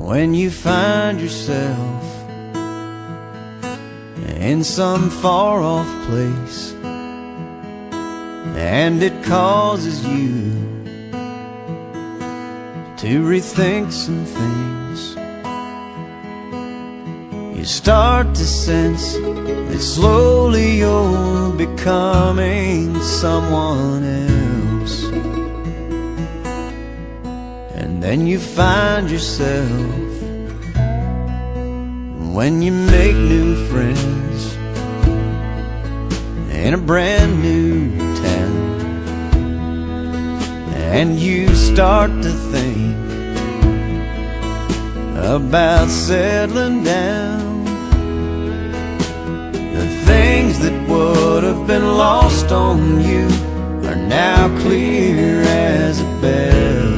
when you find yourself in some far-off place, and it causes you to rethink some things. You start to sense that slowly you're becoming someone else, and then you find yourself, when you make new friends in a brand new town, and you start to think about settling down. The things that would have been lost on you are now clear as a bell,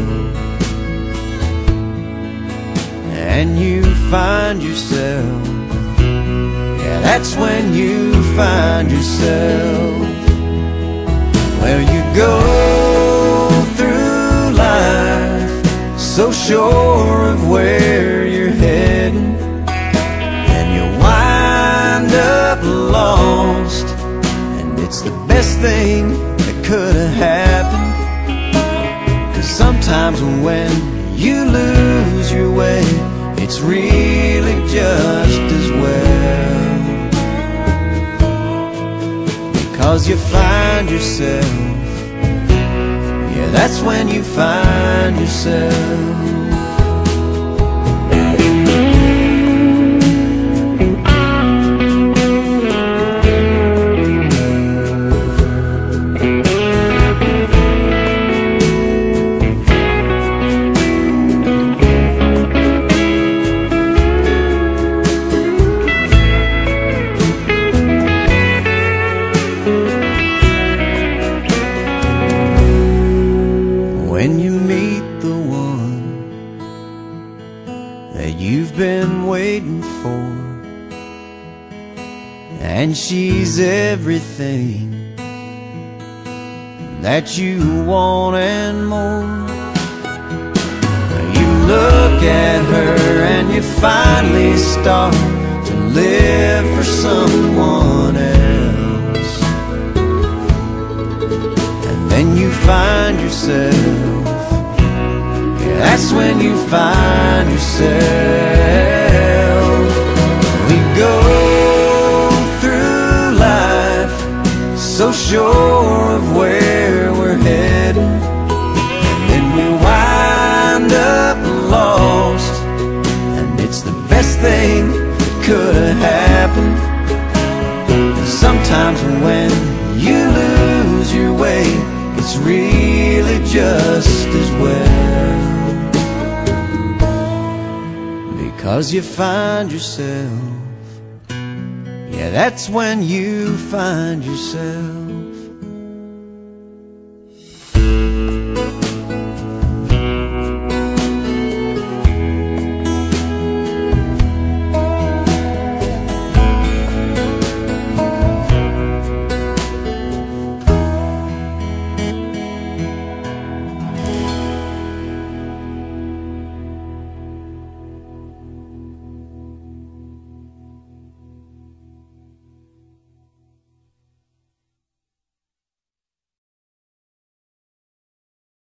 and you find yourself, yeah, that's when you find yourself, where you go through life so sure of where you're heading, and you wind up lost, and it's the best thing that could have happened. 'Cause sometimes when you lose your way, it's really just as well, because you find yourself, yeah, that's when you find yourself. When you meet the one that you've been waiting for, and she's everything that you want and more, you look at her and you finally start to live for someone else, and then you find yourself, that's when you find yourself. We go through life so sure of where we're heading, and then we wind up lost, and it's the best thing that could have happened. And sometimes when you lose your way, it's really just as well, because you find yourself, yeah, that's when you find yourself.